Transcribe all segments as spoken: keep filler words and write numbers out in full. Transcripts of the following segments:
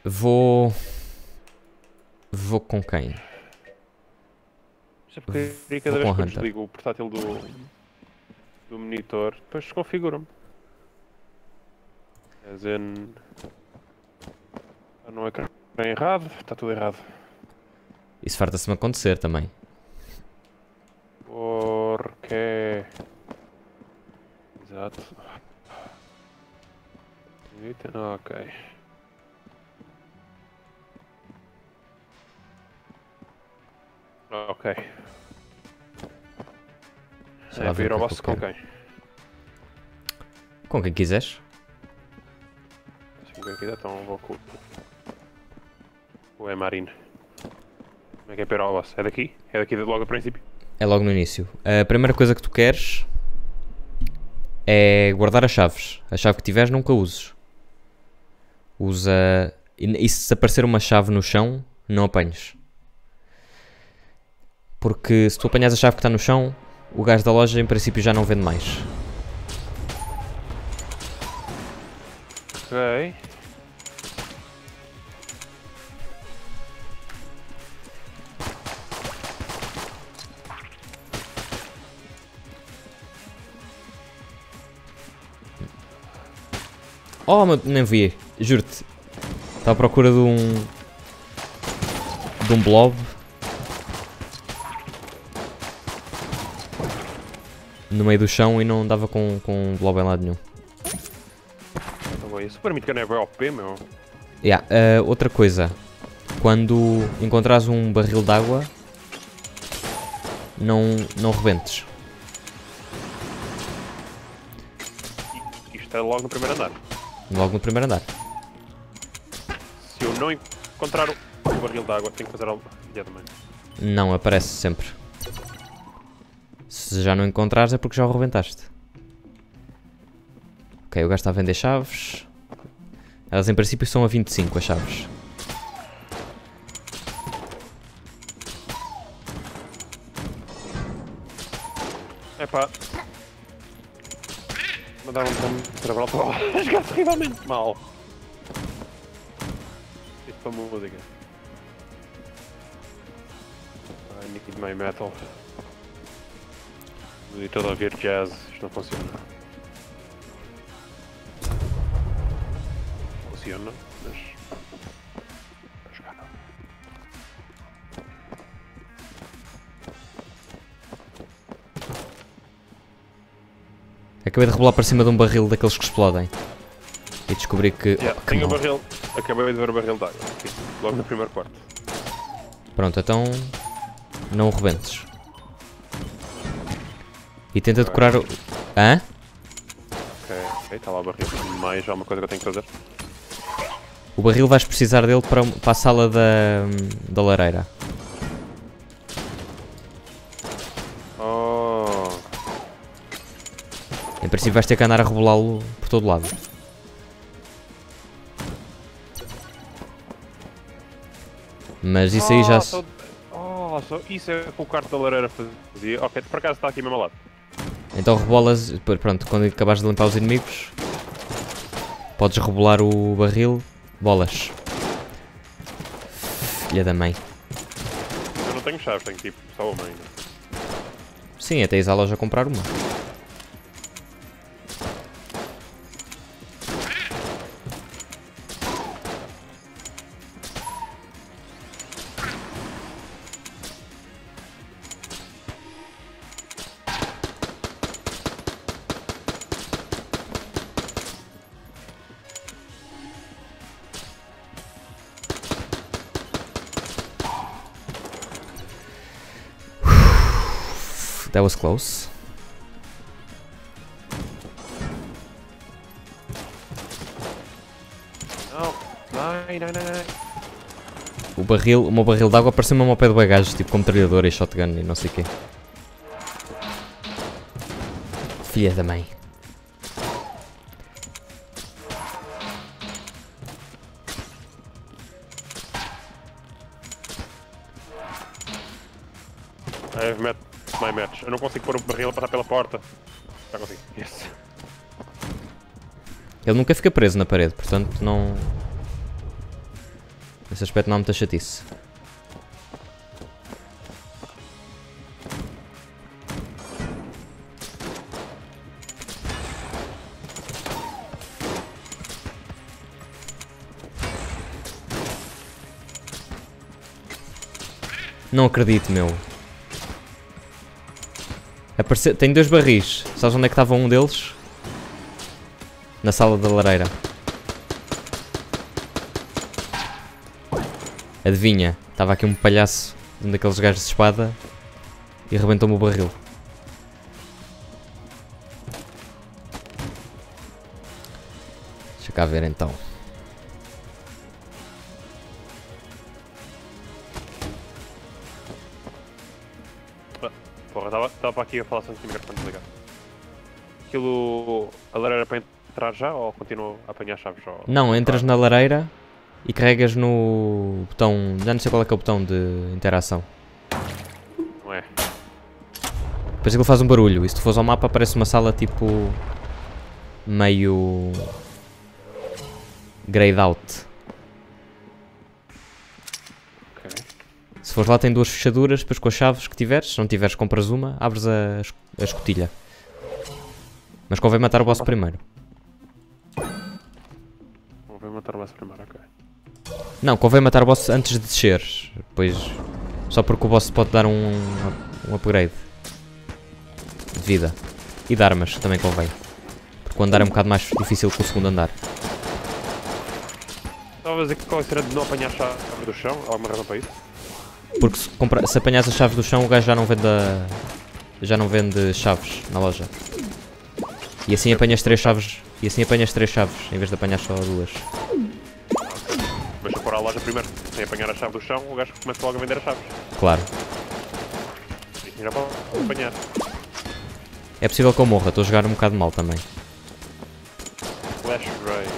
Vou... Vou com quem? Já porque cada vez que eu desligo o portátil do, do monitor, depois desconfigura-me. As in... Não é que é errado, está tudo errado. Isso farta-se-me acontecer também. Porque... Exato. Ok. Ok. Já É lá para ver ir o ao que é que boss eu com quero. quem? Com quem quiseres. Se com quem quiser, então vou com o Emarine. Como é que é para ir ao boss? É daqui? É daqui logo a princípio? É logo no início. A primeira coisa que tu queres é guardar as chaves. A chave que tiveres nunca uses. Usa... E se aparecer uma chave no chão, não apanhes. Porque se tu apanhas a chave que está no chão, o gajo da loja em princípio já não vende mais. Ok. Oh, meu, nem vi. Juro-te. Estava à procura de um... De um blob. No meio do chão e não dava com, com um blob em lado nenhum. Então, isso permite que não é O P, meu. Yeah, uh, outra coisa. Quando encontrares um barril de água, não, não rebentes. Isto é logo no primeiro andar. Logo no primeiro andar. Se eu não encontrar o barril de água, tenho que fazer algo imediatamente. Não, aparece sempre. Se já não encontrares é porque já o rebentaste. Ok, o gajo está a vender chaves. Elas em princípio são a vinte e cinco as chaves. Epá. Mandaram-me um trabalho para jogar terrivelmente mal. Isto para música. I need my metal. E todo a ouvir jazz, isto não funciona. Funciona, mas... Para jogar não. Acabei de rebolar para cima de um barril daqueles que explodem. E descobri que... Yeah, oh, que tenho o mal. barril, acabei de ver o barril de água, aqui, logo no primeiro quarto. Pronto, então... Não o rebentes. E tenta decorar o... Hã? Ok, ok, está lá o barril. Mais alguma coisa que eu tenho que fazer? O barril vais precisar dele para, para a sala da, da lareira. Oh, Em princípio vais ter que andar a rebolá-lo por todo lado. Mas isso aí já... oh, se- só- Oh, só isso é o que o quarto da lareira fazia. Ok, por acaso está aqui mesmo ao lado. Então rebolas... Pronto, quando acabares de limpar os inimigos... Podes rebolar o barril... Bolas. Filha da mãe. Eu não tenho chaves, tenho tipo só uma ainda. Sim, até ires à loja comprar uma. That was close. Não, não, não, não, não. O barril, o meu barril de água pareceu-me ao pé de bagagens, tipo com metralhadora e shotgun e não sei o quê. Filha da mãe. I've met my match. Eu não consigo pôr o barril a passar pela porta. Já consigo. Yes. Ele nunca fica preso na parede, portanto não... Esse aspecto não há muita chatice. Não acredito, meu. Aparece... Tenho dois barris. Sabes onde é que estava um deles? Na sala da lareira. Adivinha? Estava aqui um palhaço, um daqueles gajos de espada, e arrebentou-me o barril. Deixa cá ver então. Porra, estava para aqui a falar sem o microfone desligado. Aquilo. A lareira era para entrar já ou continuo a apanhar chaves? Ou... Não, entras na lareira e carregas no botão. Já não sei qual é que é o botão de interação. Não é? Depois ele faz um barulho e se tu fores ao mapa aparece uma sala tipo. Meio. Grayed out. Ok. Se fores lá tem duas fechaduras, depois com as chaves que tiveres, se não tiveres compras uma, abres a, es- a escotilha. Mas convém matar o boss primeiro. Vou matar o boss primeiro, ok. Não, convém matar o boss antes de desceres. Depois, só porque o boss pode dar um, um upgrade de vida. E de armas, também convém. Porque o andar é um bocado mais difícil que o segundo andar. Estava a dizer que qual será de não apanhar chave do chão? Há alguma razão para isso? Porque se, compra, se apanhas as chaves do chão, o gajo já não vende a, já não vende chaves na loja. E assim apanhas três chaves. E assim apanhas três chaves, em vez de apanhar só duas. Mas se eu for à loja primeiro, sem apanhar a chave do chão, o gajo começa logo a vender as chaves. Claro. E assim já pode apanhar. É possível que eu morra, estou a jogar um bocado mal também. Flash Ray.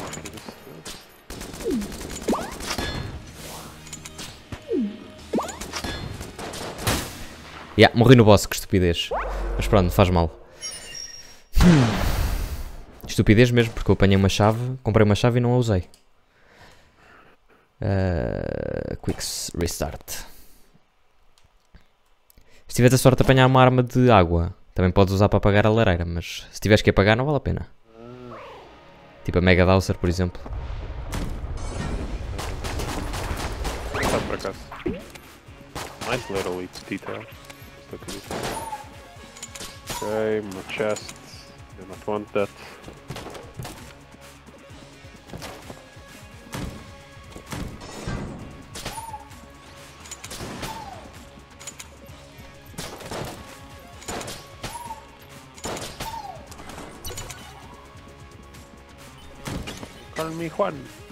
Yeah, morri no boss, que estupidez. Mas pronto, não faz mal. Hum. Estupidez mesmo, porque eu apanhei uma chave, comprei uma chave e não a usei. Uh, quick restart. Se tiveres a sorte de apanhar uma arma de água, também podes usar para apagar a lareira, mas se tiveres que apagar não vale a pena. Tipo a Mega Dowser, por exemplo. Está por acaso. Nice little detail. Ok, my chest. I don't want that. Call me Juan.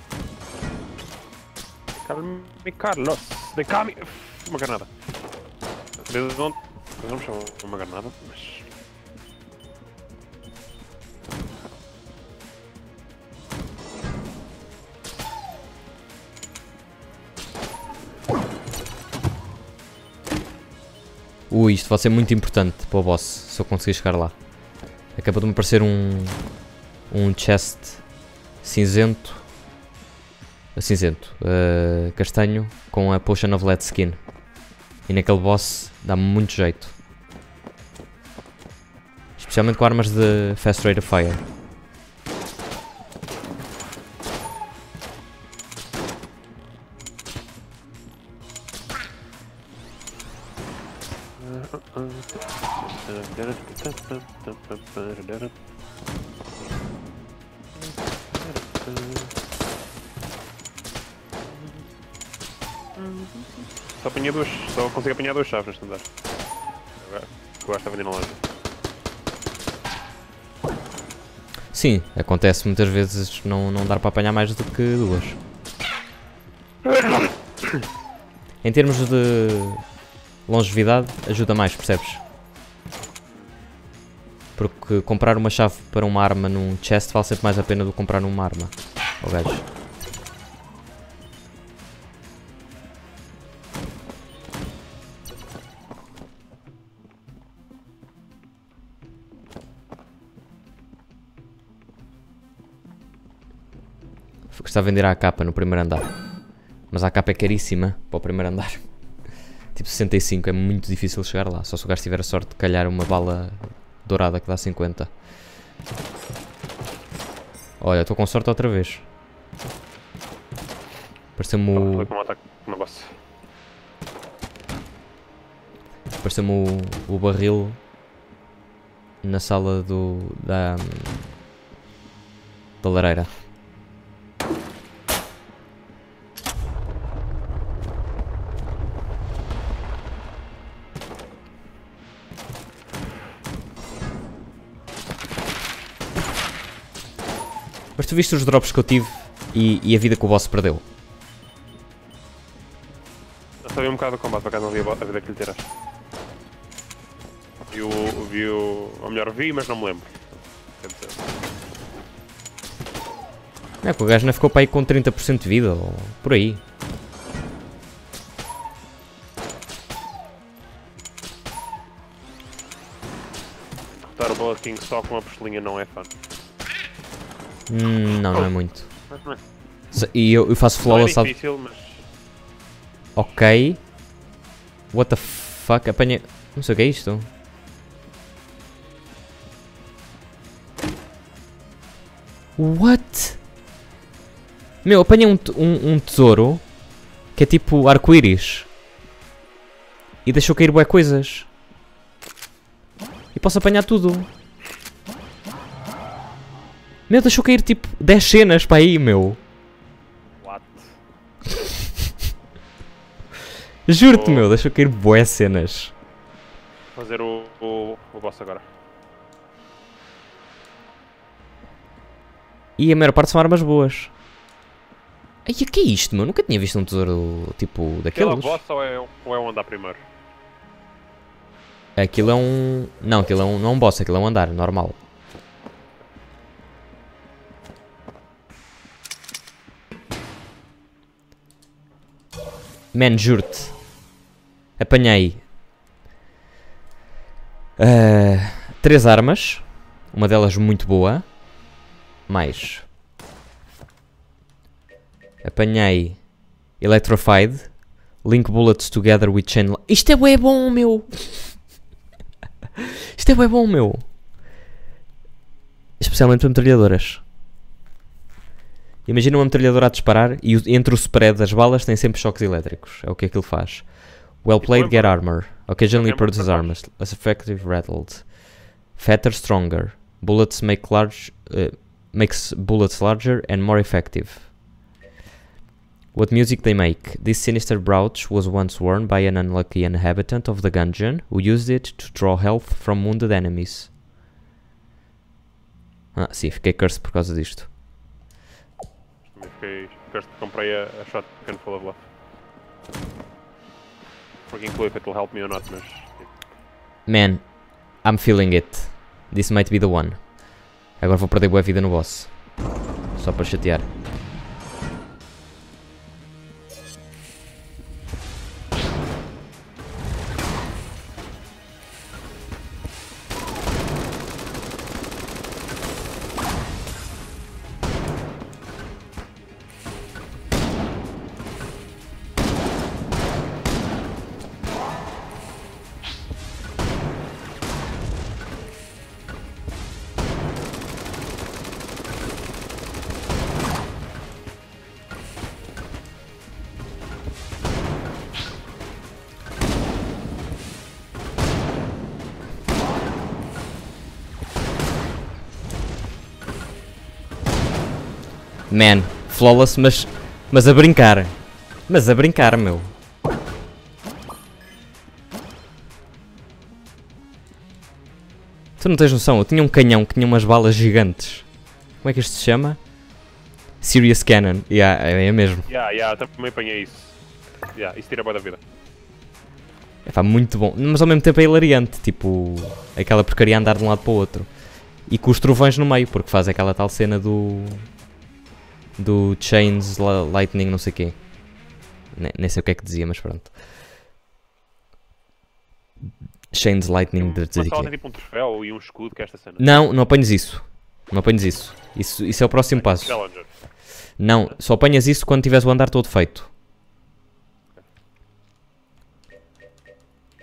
Call me Carlos. De Cami. Uma granada. Desde onde? Vamos chamar uma granada, mas. Ui, isto vai ser muito importante para o boss, se eu conseguir chegar lá. Acabou de me aparecer um, um chest cinzento, cinzento, uh, castanho, com a Potion of Lead Skin. E naquele boss dá-me muito jeito. Especialmente com armas de Fast Rate of Fire. Só apanhei duas, só consigo apanhar duas chaves neste andar. Agora, o gajo está vendendo na loja. Sim, acontece muitas vezes não, não dar para apanhar mais do que duas. Em termos de longevidade, ajuda mais, percebes? Porque comprar uma chave para uma arma num chest vale sempre mais a pena do que comprar uma arma ao gajo. Foi que está a vender à capa no primeiro andar. Mas a capa é caríssima para o primeiro andar. Tipo sessenta e cinco, é muito difícil chegar lá. Só se o gajo tiver a sorte de calhar uma bala dourada que dá cinquenta. Olha, estou com sorte outra vez. Pareceu-me o... um ataque na boss. Pareceu-me o, o barril na sala do... da... da lareira. Mas tu viste os drops que eu tive e, e a vida que o boss perdeu? Eu só vi um bocado do combate, para cá não vi a vida que lhe tiraste. Vi o... vi o... ou melhor, vi, mas não me lembro. Quer dizer... É que o gajo não ficou para aí com trinta por cento de vida, ou por aí. Derrotar o Bullet King só com a pistolinha não é fun. Hum, não, não é muito. Mas não é. E eu, eu faço flawless... Não é difícil, mas... Ok. What the fuck? Apanha... Não sei o que é isto. What? Meu, apanha um, um, um tesouro que é tipo arco-íris e deixou cair bué coisas. E posso apanhar tudo. Meu, deixou cair tipo dez cenas para aí, meu. What? Juro-te, Oh. meu, deixou cair bué cenas. Vou fazer o, o, o boss agora. E a maior parte são armas boas. Ai, o que é isto, meu? Nunca tinha visto um tesouro tipo Aquilo é o daqueles. boss ou é, ou é o andar primeiro? Aquilo é um... Não, aquilo é um... não é um boss, aquilo é um andar, normal. Man, juro-te. Apanhei... Uh, três armas. Uma delas muito boa. Mais... Apanhei... Electrified. Link bullets together with chain... Isto é bué bom, meu! Isto é bué bom, meu! Especialmente para metralhadoras. Imagina uma metralhadora a disparar e o, entre o spread das balas tem sempre choques elétricos. É o que aquilo faz. Well played, get armor. Occasionally produces armor. Less effective, rattled. Fatter, stronger. Bullets make large... Uh, makes bullets larger and more effective. What music they make. This sinister brooch was once worn by an unlucky inhabitant of the dungeon who used it to draw health from wounded enemies. Ah, sim, fiquei cursed por causa disto. Também fiquei... First comprei a, a shotgun full of love. Fucking clue if it'll help me or not, mas... Man, I'm feeling it. This might be the one. Agora vou perder boa vida no boss. Só para chatear. Man, flawless, mas, mas a brincar. Mas a brincar, meu. Tu não tens noção, eu tinha um canhão que tinha umas balas gigantes. Como é que isto se chama? Serious Cannon. Yeah, é mesmo. Yeah, yeah, também apanhei isso. Yeah, isso tira boa da vida. É pá, muito bom. Mas ao mesmo tempo é hilariante. Tipo, aquela porcaria andar de um lado para o outro. E com os trovões no meio, porque faz aquela tal cena do... Do Chains, Lightning, não sei o quê. Nem, nem sei o que é que dizia, mas pronto. Chains, Lightning, Mas dizer só quê. tem tipo um troféu e um escudo que é esta cena. Não, não apanhas isso. Não apanhas isso. Isso, isso é o próximo passo. Challenger. Não, só apanhas isso quando tiveres o andar todo feito.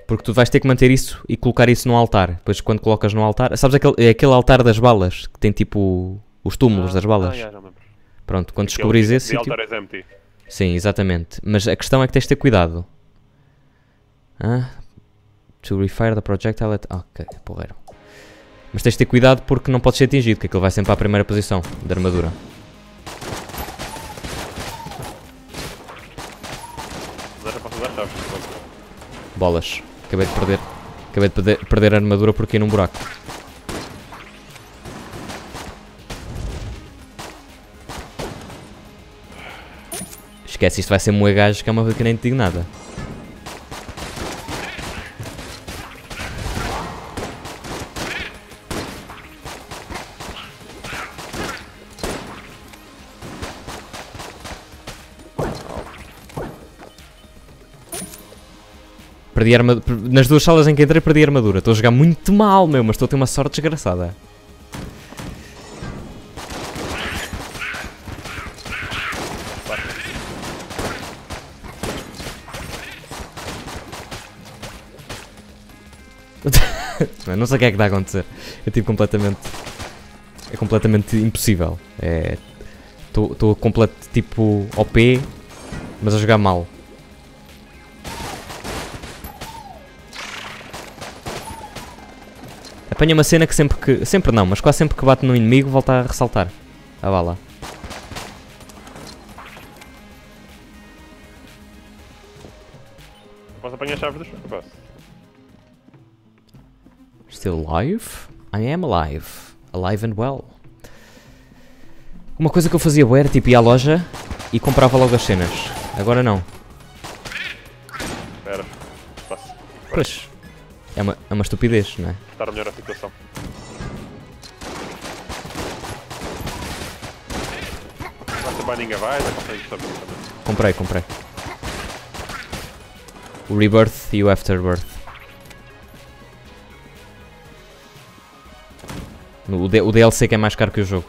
Porque tu vais ter que manter isso e colocar isso no altar. Depois quando colocas no altar... Sabes aquele, é aquele altar das balas? Que tem tipo os túmulos Ah, das balas? Ah, já, já me lembro. Pronto, quando Aquele descobris de- esse The sítio... altar is empty. Sim, exatamente. Mas a questão é que tens de ter cuidado. Ah, to refire the projectile at... Ok, porreiro. Mas tens de ter cuidado porque não podes ser atingido, que aquilo vai sempre à primeira posição da armadura. Mas já posso usar chaves. Bolas. Acabei de perder. Acabei de perder, perder a armadura porque ia num buraco. Esquece, isto vai ser moer gajos que é uma que nem te digo nada. Perdi a armadura. Nas duas salas em que entrei perdi a armadura. Estou a jogar muito mal, meu, mas estou a ter uma sorte desgraçada. Não sei o que é que está a acontecer. É tipo completamente... É completamente impossível. É... Estou completo tipo O P, mas a jogar mal. Apanha uma cena que sempre que... Sempre não, mas quase sempre que bate no inimigo volta a ressaltar a bala. Posso apanhar a chave do chão? Posso. Still alive? I am alive. Alive and well. Uma coisa que eu fazia bué era tipo ir à loja e comprava logo as cenas. Agora não. Espera. Posso. Pois. É uma, é uma estupidez, não é? Estar melhor a situação. Vai ser Binding of Isaac, ou frente também. Comprei, comprei. O Rebirth e o Afterbirth. O, D o D L C que é mais caro que o jogo.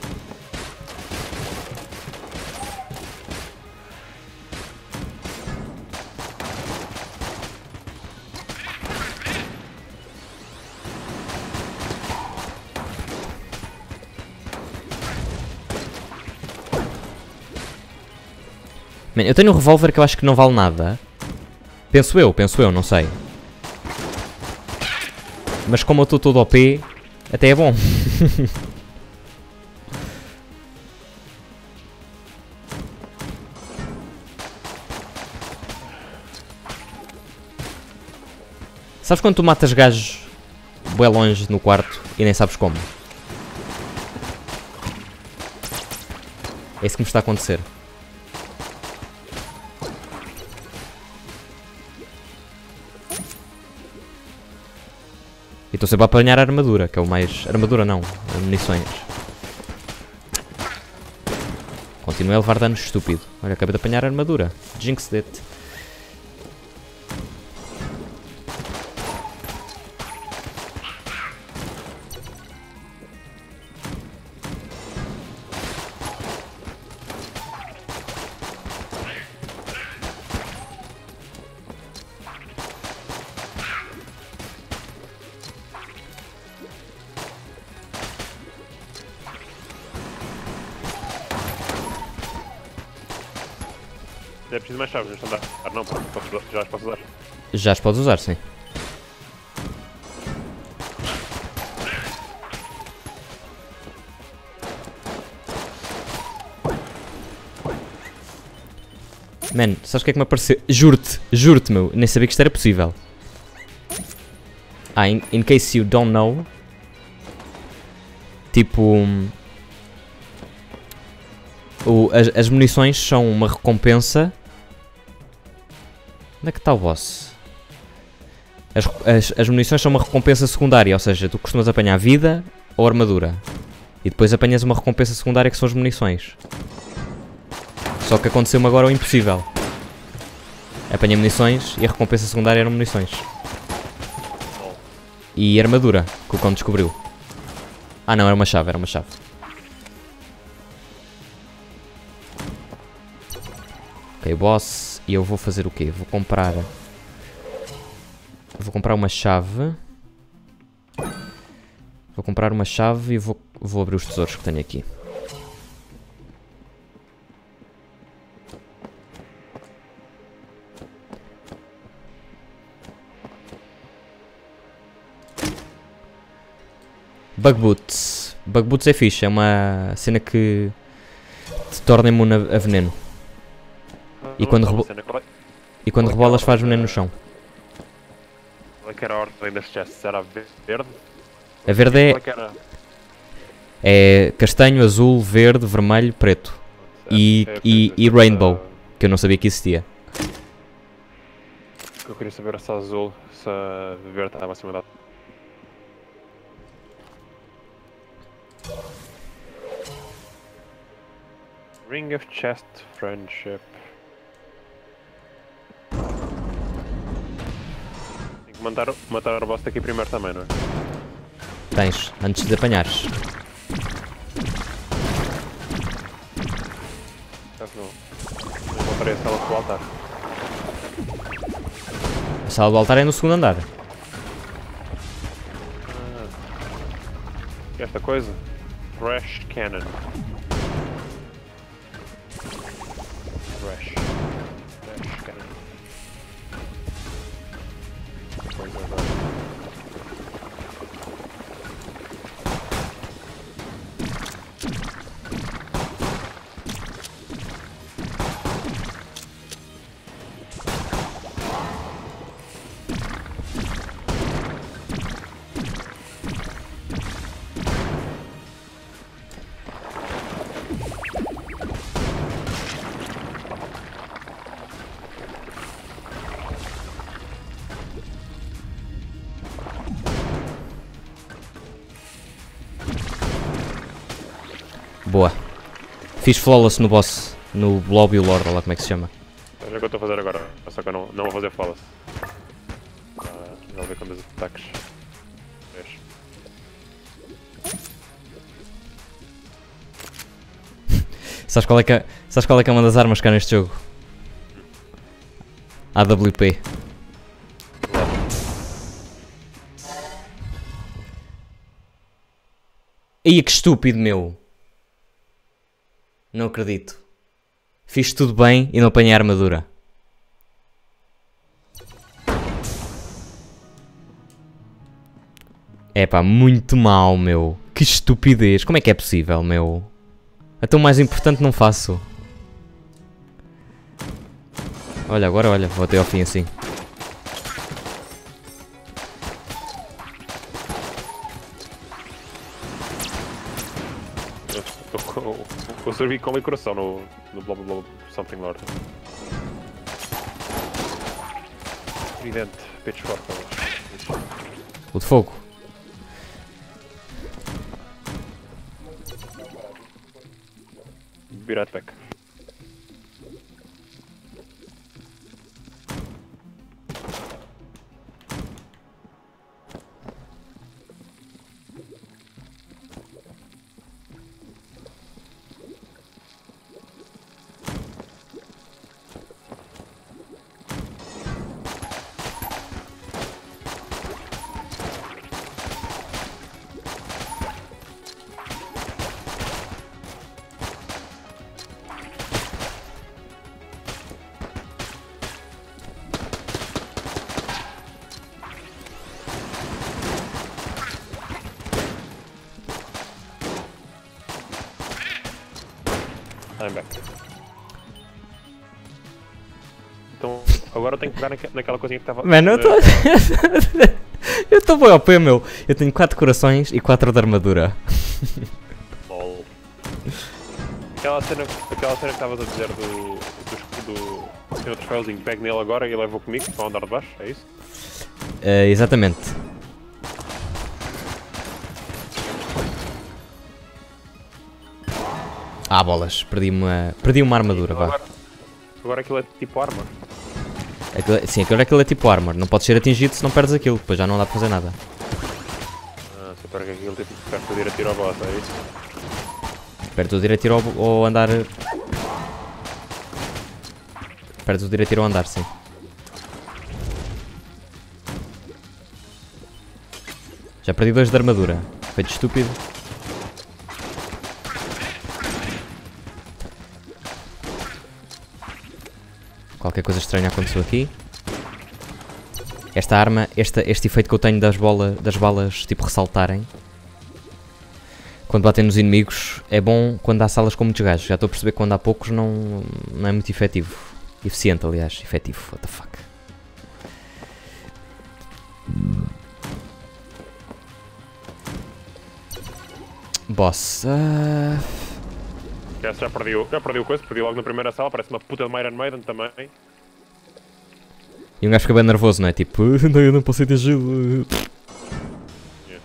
Man, eu tenho um revólver que eu acho que não vale nada. Penso eu, penso eu, não sei. Mas como eu estou todo O P, até é bom. Sabes quando tu matas gajos bué longe no quarto e nem sabes como? É isso que me está a acontecer. E estou sempre a apanhar a armadura, que é o mais... Armadura não, munições. Continuei a levar danos estúpido. Olha, acabei de apanhar a armadura. Jinxed it. É preciso mais chaves neste andar. Ah, não, posso, posso, já as posso usar. Já as podes usar, sim. Man, sabes o que é que me apareceu? Juro-te, juro-te, meu. Nem sabia que isto era possível. Ah, in, in case you don't know. Tipo... O, as, as munições são uma recompensa. Onde é que está o boss? As, as, as munições são uma recompensa secundária, ou seja, tu costumas apanhar vida ou armadura. E depois apanhas uma recompensa secundária que são as munições. Só que aconteceu-me agora o impossível. Apanhei munições e a recompensa secundária eram munições. E armadura, que o cão descobriu. Ah não, era uma chave, era uma chave. Ok, boss. E eu vou fazer o quê? Vou comprar vou comprar uma chave. Vou comprar uma chave e vou, vou abrir os tesouros que tenho aqui. Bug Boots. Bug Boots é fixe, é uma cena que te torna imune a veneno. E quando, rebo e quando rebolas faz veneno no chão. Qual é que era a ordem das chests? Era a verde? A verde é, é castanho, azul, verde, vermelho, preto. E, e, e rainbow, que eu não sabia que existia. Eu queria saber se a azul, se a verde estava acima da... Ring of Chest Friendship. Tenho que matar, matar o boss daqui primeiro também, não é? Tens, antes de apanhares. Não encontrei a sala do altar. A sala do altar é no segundo andar. Ah, esta coisa? Fresh Cannon. Fresh. Fresh Cannon. Coisa agora. Boa. Fiz flawless no boss, no lobby lord, ou lá como é que se chama. É o que eu estou a fazer agora, só que eu não, não vou fazer flawless. Ah, já vou ver quando os ataques. Três. Sabes qual é que é, sabes qual é que é uma das armas cá neste jogo? A W P. Ia que estúpido, meu. Não acredito. Fiz tudo bem e não apanhei a armadura. É pá, muito mal, meu. Que estupidez. Como é que é possível, meu? Até o mais importante não faço. Olha, agora olha, vou até ao fim assim. Eu servi com o coração no, no Blob Blob Something Lord. Evidente, pitchfork. O de fogo. Be right back. I'm back. Então, agora eu tenho que pegar naque, naquela coisinha que estava... Mano, eu estou... eu estou bem ao pé, meu. Eu tenho quatro corações e quatro de armadura. Lol. Aquela cena, aquela cena que estavas a dizer do... do... do... tem outro troféuzinho, pego nele agora e levo comigo para o andar de baixo, é isso? Uh, exatamente. Ah, bolas. Perdi uma, perdi uma armadura, vá. Agora, agora aquilo é tipo armor. Aquilo, sim, aquilo, aquilo é tipo armor. Não podes ser atingido se não perdes aquilo. Depois já não dá para fazer nada. Ah, se eu perco aquilo, tipo, perto de ir a tiro ao boss, é isso? Perdes o direito ao, ao andar... Perdes o direito ao andar, sim. Já perdi dois de armadura. Feito estúpido. Qualquer coisa estranha aconteceu aqui. Esta arma, esta, este efeito que eu tenho das, bola, das balas tipo ressaltarem quando batem nos inimigos é bom quando há salas com muitos gajos. Já estou a perceber que quando há poucos não, não é muito efetivo. Eficiente, aliás. Efetivo. What the fuck. Boss. Uh... Já perdi, o, já perdi o coisa, perdi logo na primeira sala, parece uma puta de Iron Maiden também. E um gajo fica bem nervoso, não é? Tipo, não, eu não posso ter ajuda. Yeah.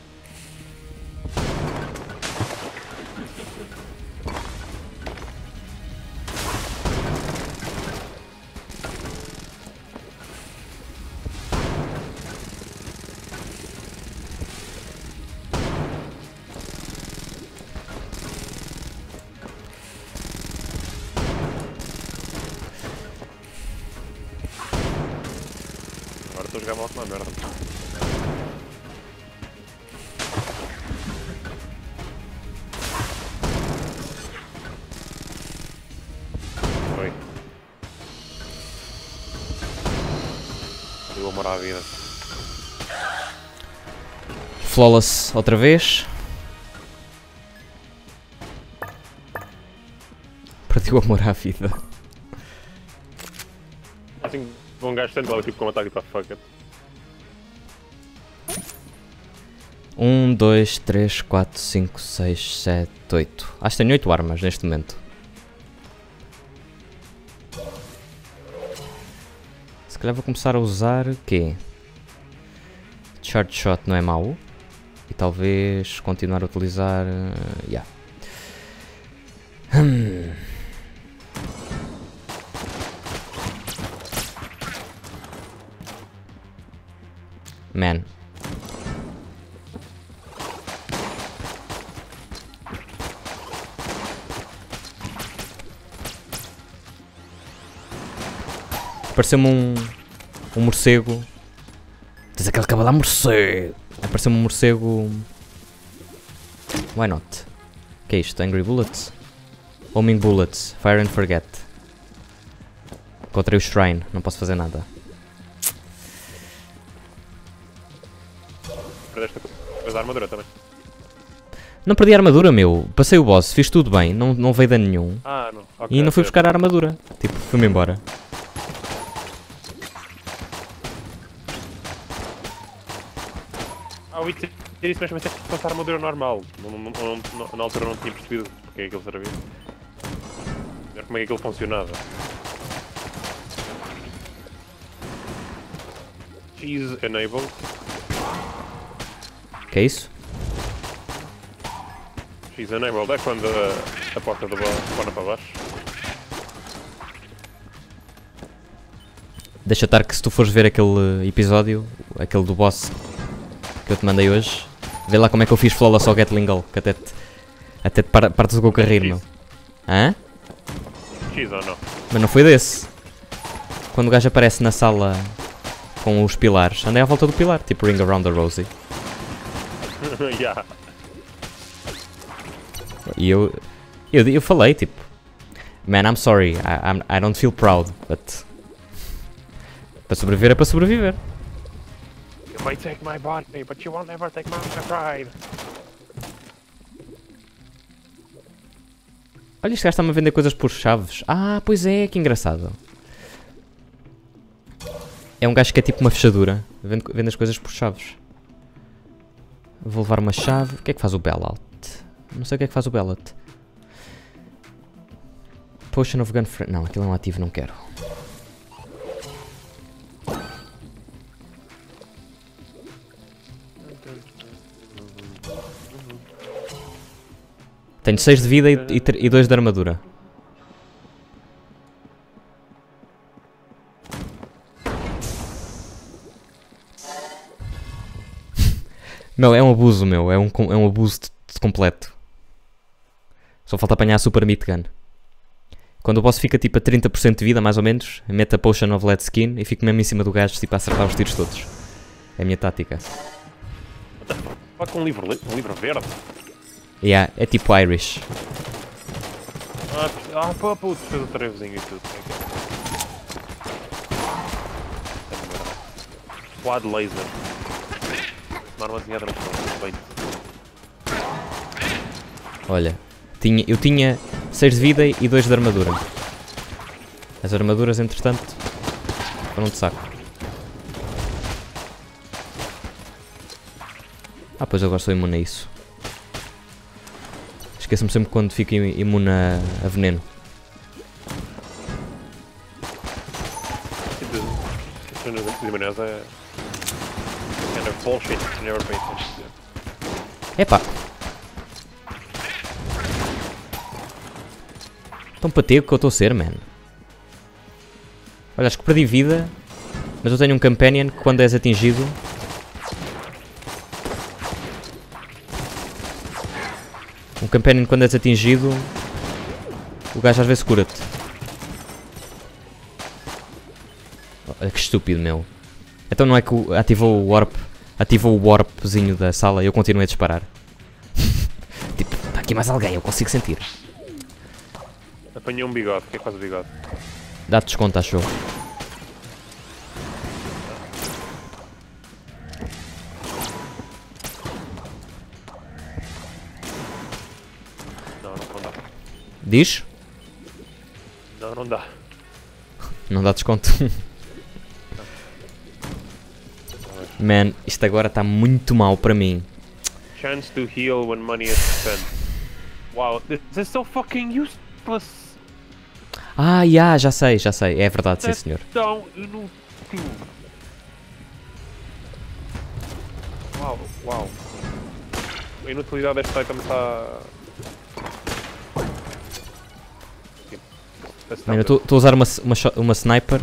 Agora estou a jogar mal com uma merda. Oi. Deu amor à vida. Flawless outra vez. Perdi o amor à vida. Assim, um gajo tanto lá tipo com um ataque para fuck it. um, dois, três, quatro, cinco, seis, sete, oito. Acho que tenho oito armas neste momento. Se calhar vou começar a usar o quê? Charge Shot não é mau. E talvez continuar a utilizar... Uh, yeah. Hum. Man. Apareceu-me um, um morcego. Diz aquele que acaba lá morcego. Apareceu-me um morcego. Why not? O que é isto? Angry Bullets? Homing Bullets. Fire and Forget. Encontrei o Shrine. Não posso fazer nada. Perdeste a armadura também. Não perdi a armadura, meu. Passei o boss. Fiz tudo bem. Não, não veio dano nenhum. Ah, não. Okay, E não fui certo. buscar a armadura. Tipo, fui-me embora. Ah, o Witcher isso mesmo até que passar a armadura normal. Não, não, não, não, na altura não tinha percebido porque é que ele servia. Como é que aquilo funcionava. Cheese enabled. Que é isso? Cheese enabled é quando a, a porta do boss spawna para baixo. Deixa estar que se tu fores ver aquele episódio, aquele do boss que eu te mandei hoje, vê lá como é que eu fiz flawless ao Gatling Gun, que até te, até te par partes com o carreiro, meu. Hã? X ou não? Mas não foi desse. Quando o gajo aparece na sala com os pilares, andei à volta do pilar, tipo Ring Around the Rosie. Yeah. E eu, eu, eu falei, tipo, man, I'm sorry, I, I'm, I don't feel proud, but para sobreviver é para sobreviver. You might take my body, but you won't ever take my pride. Olha, este gajo está-me a vender coisas por chaves. Ah, pois é, que engraçado. É um gajo que é tipo uma fechadura. Vende, vende as coisas por chaves. Vou levar uma chave. O que é que faz o Bailout? Não sei o que é que faz o Bailout. Potion of Gun Friend. Não, aquilo é um ativo, não quero. Tenho seis de vida e dois de armadura. Meu, é um abuso, meu. É um, é um abuso de, de completo. Só falta apanhar a Super Meat Gun. Quando o boss fica tipo a trinta por cento de vida, mais ou menos, mete a Potion of Lead Skin e fico mesmo em cima do gajo tipo, a acertar os tiros todos. É a minha tática. Só com um livro, um livro verde. Yeah, é tipo Irish. Ah, ah pô, pô, fez o trevozinho e tudo. Quad laser. Uma armazinhada no peito. Olha, tinha, eu tinha seis de vida e dois de armadura. As armaduras, entretanto, foram de saco. Ah, pois agora sou imune a isso. Esqueço-me sempre quando fico imune a, a veneno. Isso de imunez é... kind of bullshit, you never pay attention to. Epá! Tão patego que eu estou a ser, man. Olha, acho que perdi vida, mas eu tenho um companion que quando és atingido... Um companion quando és atingido... O gajo às vezes cura-te. Olha que estúpido, meu. Então não é que o, ativou o warp... Ativou o warpzinho da sala e eu continuei a disparar. Tipo, está aqui mais alguém, eu consigo sentir. Apanhei um bigode, o que é que faz o bigode? Dá-te desconto, achou? Não, não, não dá. Diz? Não, não dá. Não dá desconto. Man, isto agora está muito mal para mim. Chance to heal when money is spent. Wow, this is so fucking useless. Ah, yeah, já sei, já sei. É verdade, sim senhor. Tão inútil. Uau, uau. A inutilidade deste item está... Mano, eu estou a usar uma, uma, uma sniper.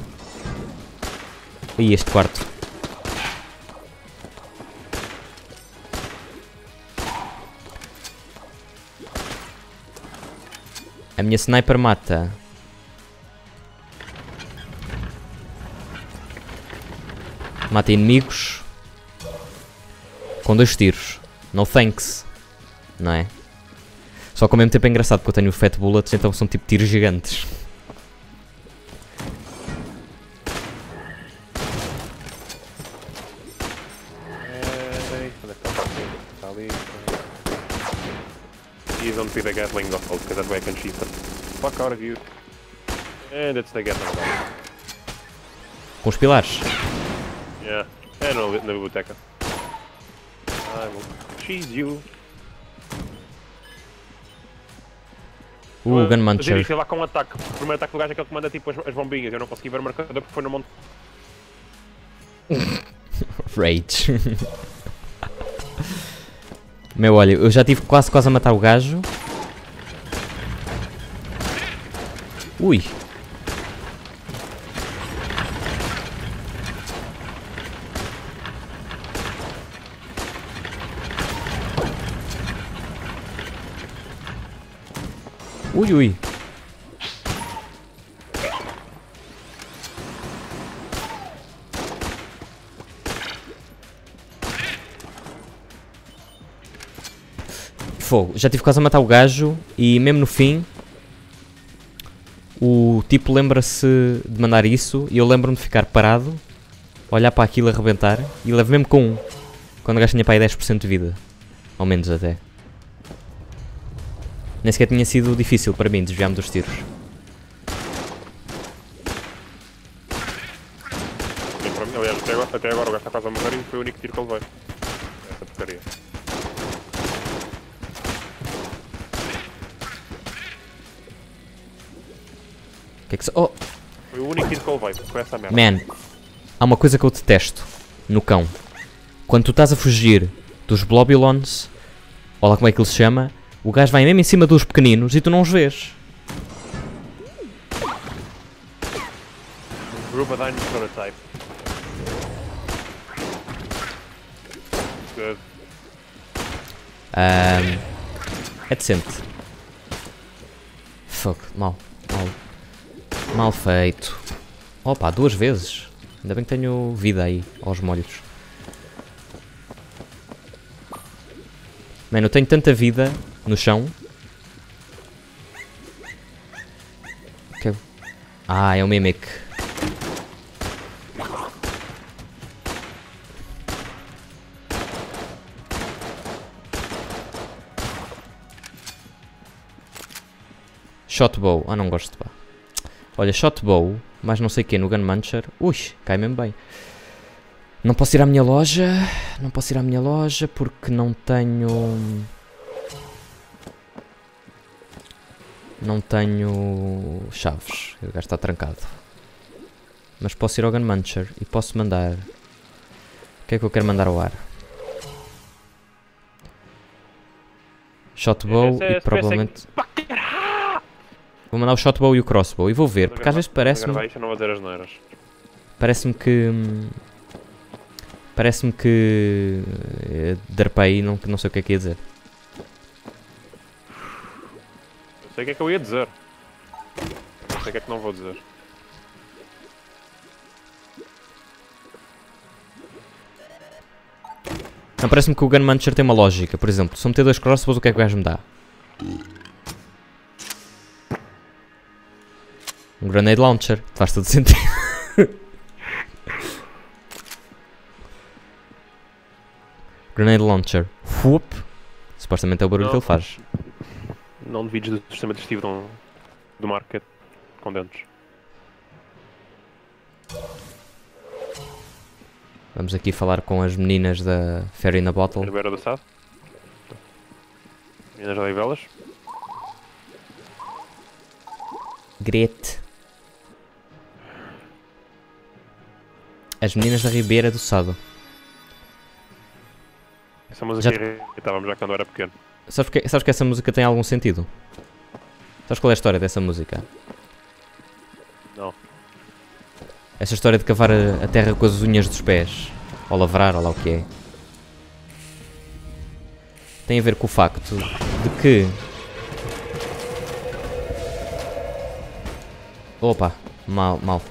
E este quarto. A minha sniper mata. Mata inimigos. Com dois tiros. No thanks. Não é? Só que ao mesmo tempo é engraçado porque eu tenho fat bullets, então são tipo tiros gigantes. Please don't be the Gatling gold, because that way I can cheat the fuck out of you. And it's the Gatling gold. Com os pilares. Yeah, é na, na biblioteca. I will cheese you. Uh, Gunmuncher. Eu sei lá com um ataque. O primeiro ataque do gajo é aquele que manda tipo as, as bombinhas. Eu não consegui ver o marcador porque foi no monte. Rage. Meu, olha, eu já tive quase quase a matar o gajo. Ui. Ui, ui. Fogo, já tive quase a matar o gajo e mesmo no fim o tipo lembra-se de mandar isso e eu lembro-me de ficar parado, olhar para aquilo arrebentar e levo mesmo com um, quando o gajo tinha para aí dez por cento de vida, ao menos até. Nem sequer tinha sido difícil para mim desviar-me dos tiros. Sim, para mim, aliás, até agora, até agora o gajo está quase a morrer e foi o único tiro que ele veio. Essa porcaria. Que é que se... Oh! Foi o único tiro que ele veio, foi essa merda. Man, há uma coisa que eu detesto no cão. Quando tu estás a fugir dos Blobulons, ou lá como é que ele se chama, o gajo vai mesmo em cima dos pequeninos e tu não os vês. Rubadyne prototype. Good. Um, é decente. Fuck, mal, mal. Mal feito. Opa, duas vezes. Ainda bem que tenho vida aí, aos molhos. Mano, eu tenho tanta vida no chão. Que... Ah, é um Mimic. Shotbow. Ah, não gosto, pá. Olha, Shotbow, mas não sei o que no Gun Muncher. Ui, cai mesmo bem. Não posso ir à minha loja. Não posso ir à minha loja porque não tenho... Não tenho chaves. O gajo está trancado. Mas posso ir ao Gun Muncher e posso mandar... O que é que eu quero mandar ao ar? Shotbow Esse é- e provavelmente... Vou mandar o Shotbow e o Crossbow e vou ver, porque às vezes parece-me... Não vou dizer as neiras. Parece-me que... Parece-me que... eh, Derpei, não, não sei o que é que ia dizer. Eu sei o que é que eu ia dizer. Não sei o que é que não vou dizer. Não, parece-me que o Gun Muncher tem uma lógica. Por exemplo, se eu meter dois Crossbows, o que é que o gajo me dá? Um Grenade Launcher. Faz todo sentido. Grenade Launcher. Whoop. Supostamente é o barulho Não. que ele faz. Não devides do sistema digestivo do, do market com dentes. Vamos aqui falar com as meninas da Fairy na Bottle. Ribeira do Sado. Minas Olivelas. Grete. As meninas da Ribeira do Sado. Essa música Já- irritava-me já quando eu era pequeno. Sabes que, sabes que essa música tem algum sentido? Sabes qual é a história dessa música? Não. Essa história de cavar a, a terra com as unhas dos pés. Ou lavrar, ou lá o que é. Tem a ver com o facto de que... Opa, mal, mal.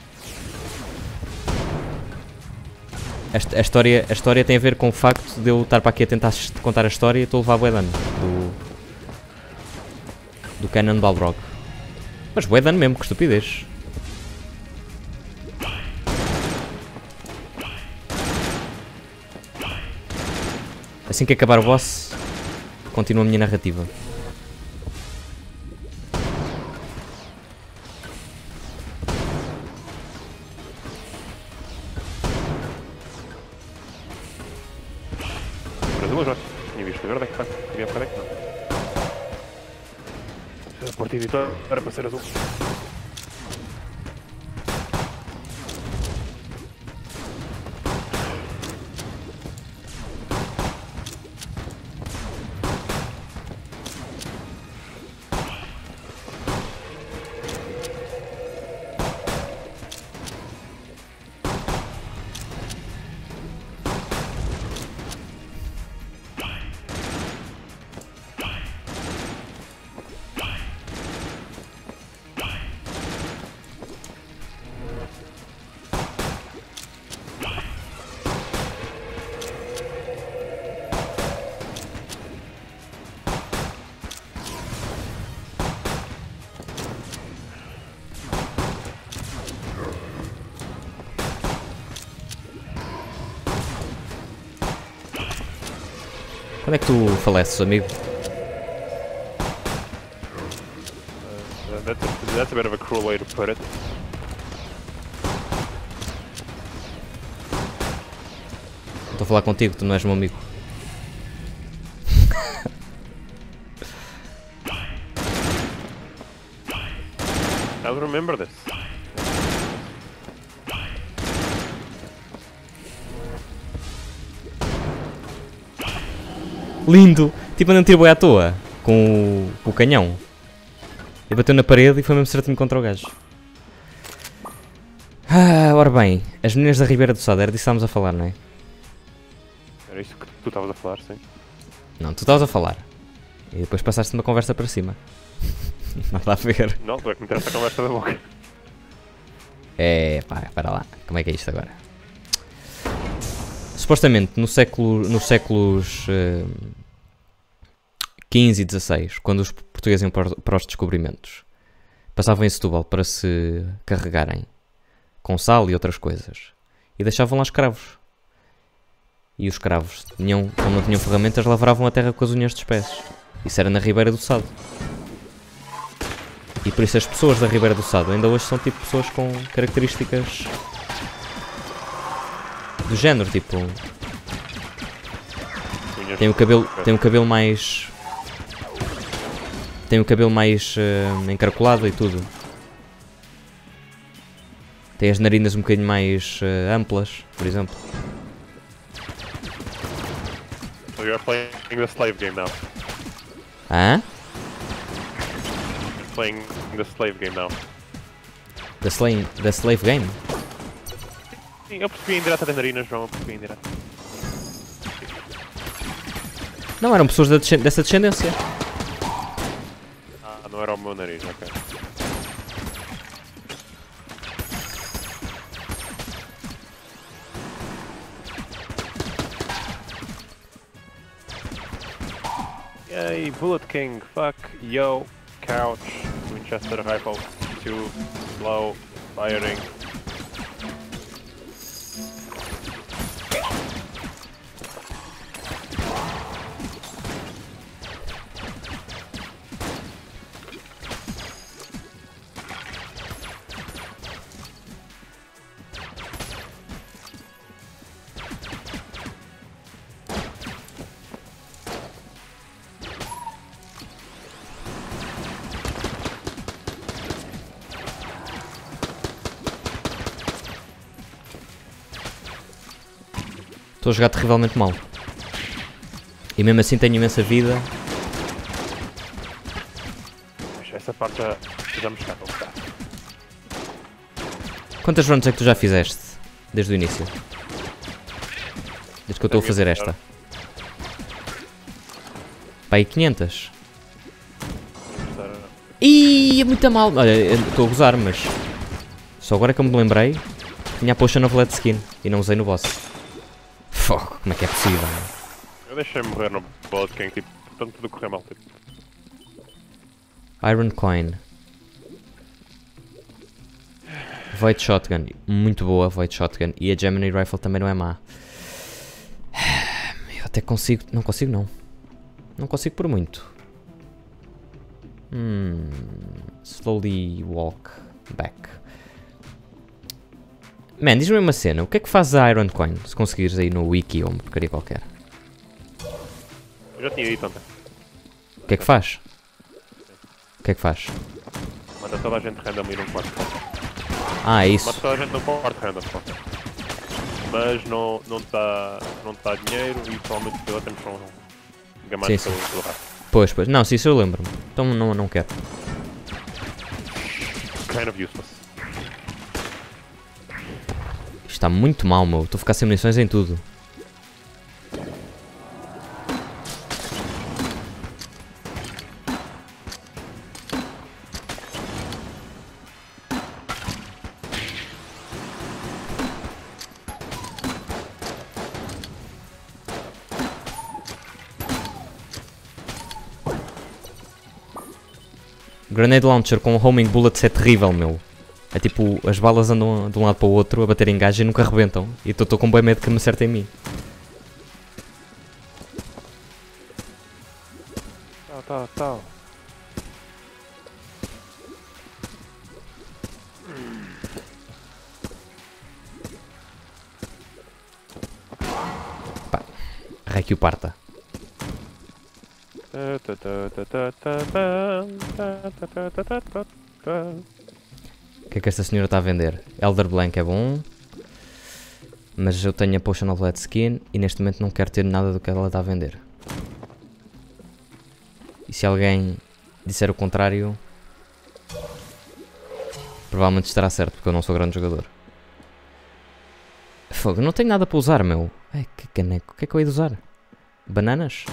Esta, a, história, a história tem a ver com o facto de eu estar para aqui a tentar contar a história e estou a levar bué dano do, do Cannon Balrog. Mas bué dano mesmo, que estupidez. Assim que acabar o boss, continua a minha narrativa. Para duas horas. Tinha visto. Agora daqui para queria ficar daqui. Não. A Porta Editor era para ser azul. Quando é que tu faleces, amigo? Uh, that's, a, that's a bit of a cruel way to put it. Estou a falar contigo, tu não és meu amigo. I'll remember this. Lindo! Tipo, andando tiro boi à toa. Com o, com o canhão. E bateu na parede e foi mesmo certinho contra o gajo. Ah, ora bem. As meninas da Ribeira do Sado, era disso que estávamos a falar, não é? Era isso que tu estavas a falar, sim. Não, tu estavas a falar. E depois passaste uma conversa para cima. Nada a ver. Não, tu é que me tiraste a conversa da boca. É, pá, para lá. Como é que é isto agora? Supostamente, no século, nos séculos... eh, quinze e dezasseis, quando os portugueses iam para, para os descobrimentos. Passavam em Setúbal para se carregarem com sal e outras coisas. E deixavam lá escravos. E os escravos, tinham, como não tinham ferramentas, lavravam a terra com as unhas dos pés. Isso era na Ribeira do Sado. E por isso as pessoas da Ribeira do Sado ainda hoje são tipo pessoas com características do género, tipo... Tem o cabelo, tem o cabelo mais... Tem o cabelo mais uh, encaracolado e tudo. Tem as narinas um bocadinho mais uh, amplas, por exemplo. So you're playing the slave game now. Hã? You're playing the slave game now. The, slave, the Slave Game? Sim, eu percebi em direto das narinas, João, eu percebi em direto. Não, eram pessoas da descend dessa descendência. Ah, não era o meu nariz, ok. Yay, Bullet King, fuck, yo, couch, Winchester rifle, two, slow, firing. Estou a jogar terrivelmente mal. E mesmo assim tenho imensa vida. Essa parte precisamos cá para lutar. Quantas runs é que tu já fizeste? Desde o início? Desde que eu estou a fazer esta? Pá, aí quinhentas. Ih, é muito mal. Olha, estou a gozar, mas... Só agora que eu me lembrei, tinha a potion of Lead Skin e não usei no boss. Fogo, como é que é possível? Eu deixei morrer no Bullet King, tipo, portanto tudo correu mal, tipo. Iron Coin. Void Shotgun, muito boa Void Shotgun. E a Gemini Rifle também não é má. Eu até consigo, não consigo não. Não consigo por muito. Hmm, slowly walk back. Man, diz-me uma cena, o que é que faz a Iron Coin? Se conseguires aí no wiki ou uma porcaria qualquer. Eu já tinha dito ontem. O que é que faz? O que é que faz? Manda toda a gente random ir num quarto. Ah, é isso. Manda toda a gente num quarto random. Mas não, não te dá não te dá dinheiro e provavelmente pela temos só um gamante pelo, pelo rato. Pois, pois. Não, sim, isso eu lembro-me. Então não, não quero. Kind of useless. Está muito mal, meu. Estou a ficar sem munições em tudo. Grenade Launcher com Homing Bullets é terrível, meu. É tipo, as balas andam de um lado para o outro a bater em gajo e nunca arrebentam. E estou com bem medo que me acertem em mim. Tal, tal, tal. Pá, rei que o parta. O que é que esta senhora está a vender? Elder Blank é bom. Mas eu tenho a Potion of Lead Skin e neste momento não quero ter nada do que ela está a vender. E se alguém disser o contrário, provavelmente estará certo, porque eu não sou grande jogador. Fogo, não tenho nada para usar, meu. Ai, que caneco. O que é que eu hei de usar? Bananas?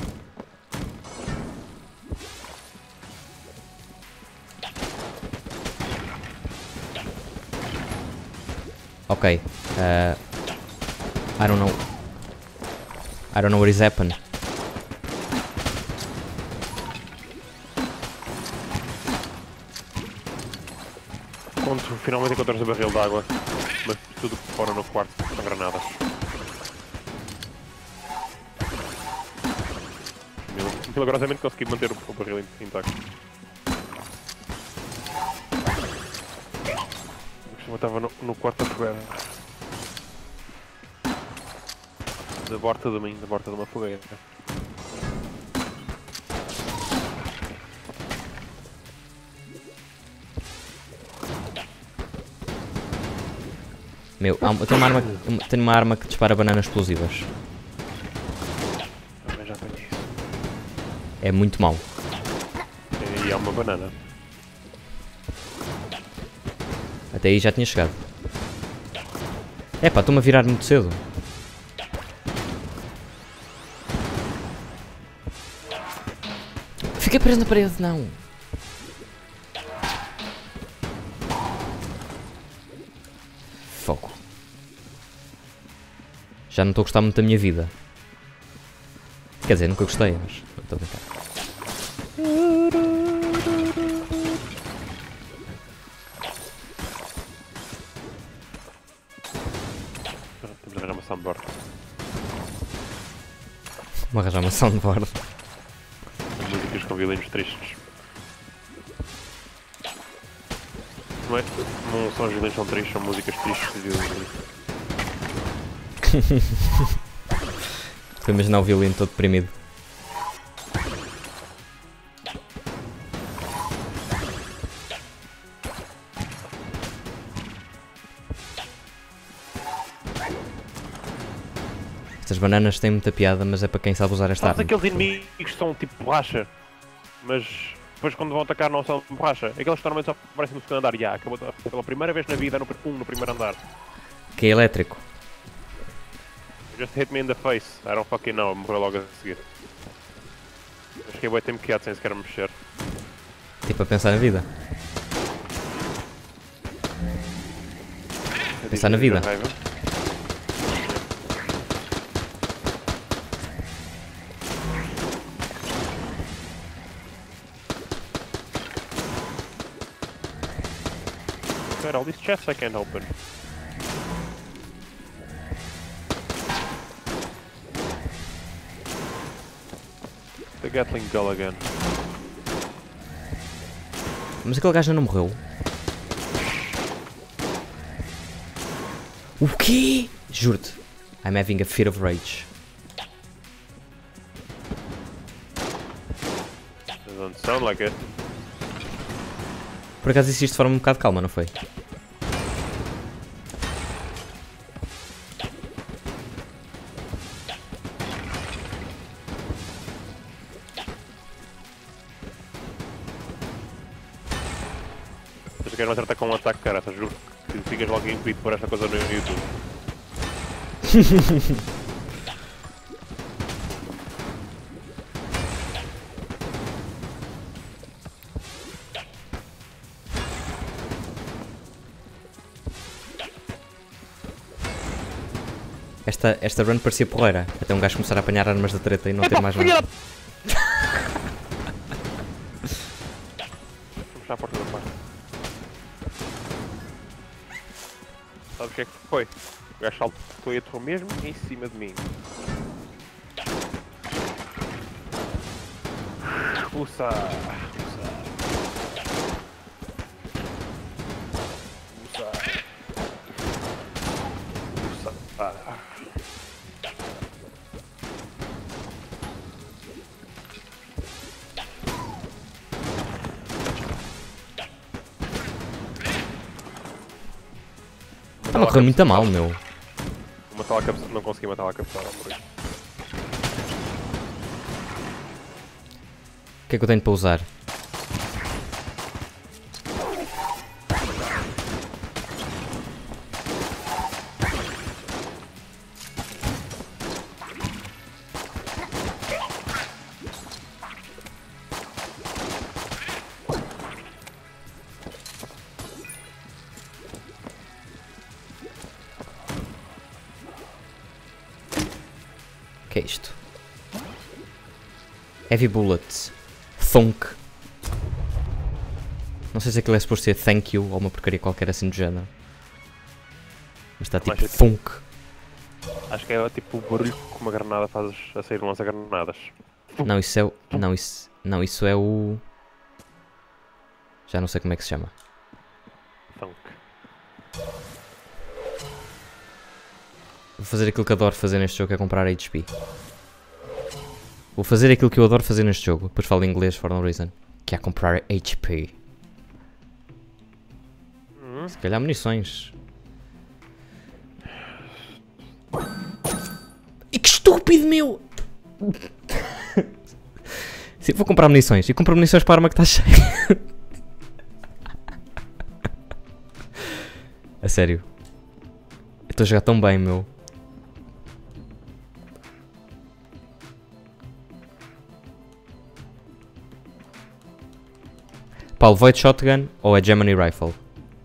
Ok. Uh, I don't know. I don't know what is happening. finalmente encontramos o barril de água, mas tudo por fora no quarto são granadas. Milagrosamente consegui manter o barril intacto. Eu estava no, no quarto a fogueira. Da borda de mim, da borda de uma fogueira. Meu, há, eu tenho uma, arma, tenho uma arma que dispara bananas explosivas. Também já tenho isso. É muito mau. E há uma banana. Até aí já tinha chegado. Epá, estou-me a virar muito cedo. Fiquei preso na parede, não. Foco. Já não estou a gostar muito da minha vida. Quer dizer, nunca gostei, mas estou a brincar. Temos de arranjar uma soundboard. Vou arranjar uma soundboard. Músicas com violinos tristes. Não é? Não são os violinos são tristes, são músicas tristes de violinos. Estou a imaginar o violino todo deprimido. Estas bananas têm muita piada, mas é para quem sabe usar esta Sabes arma. aqueles inimigos que são tipo borracha, mas depois quando vão atacar não são borracha? Aqueles que normalmente só aparecem no segundo andar. Já, acabou pela primeira vez na vida no, um no primeiro andar. Que é elétrico. Just hit me in the face. I don't fucking know. Morreu logo a seguir. Acho que é bem tempo quieto sem sequer mexer. Tipo a pensar na vida. Pensar na vida. God, all these chests I can't open. The Gatling Gun again. Mas aquele gajo não morreu. O quê? Juro-te. I'm having a fit of rage. Doesn't sound like it. Por acaso disse isto de forma um bocado calma, não foi? Se queres acertar com um ataque, cara, juro que ficas logo impedido por esta coisa no YouTube. Esta, esta run parecia porreira. Até um gajo começar a apanhar armas da treta e não ter mais nada. Vamos fechar a porta da parte. Sabe o que é que foi? O gajo saltou e aterrou mesmo em cima de mim. Usa! Usa! Usa! Usa! Ah. Está a correr muito a mal, meu. Vou matar a cabeça, não consegui matar a cabeça, por isso. O que é que eu tenho para usar? O que é isto? Heavy bullets. Thunk. Não Não sei se aquilo é suposto ser thank you ou uma porcaria qualquer assim do género. Mas está tipo Mas é tipo- funk. Acho que é tipo o barulho que uma granada faz a sair de lança-granadas. Não, isso é o. Não, isso. Não, isso é o. Já não sei como é que se chama. Thunk. Vou fazer aquilo que adoro fazer neste jogo, que é comprar H P. Vou fazer aquilo que eu adoro fazer neste jogo. Depois falo inglês for no reason. Que é comprar H P. Hum. Se calhar munições. E que estúpido, meu! Sim, vou comprar munições. E compro munições para a arma que está cheia. A sério. Eu estou a jogar tão bem, meu. Paulo, Void Shotgun ou é Gemini Rifle?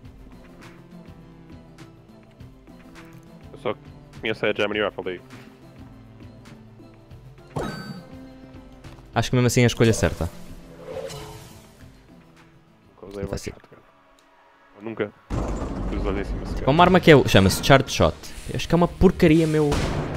Eu só conheço a Gemini Rifle aí. Acho que mesmo assim é a escolha certa. Nunca usei Tá uma sim. shotgun. Eu nunca usei em cima sequer. É uma arma que é, chama-se Charge Shot. Eu acho que é uma porcaria, meu.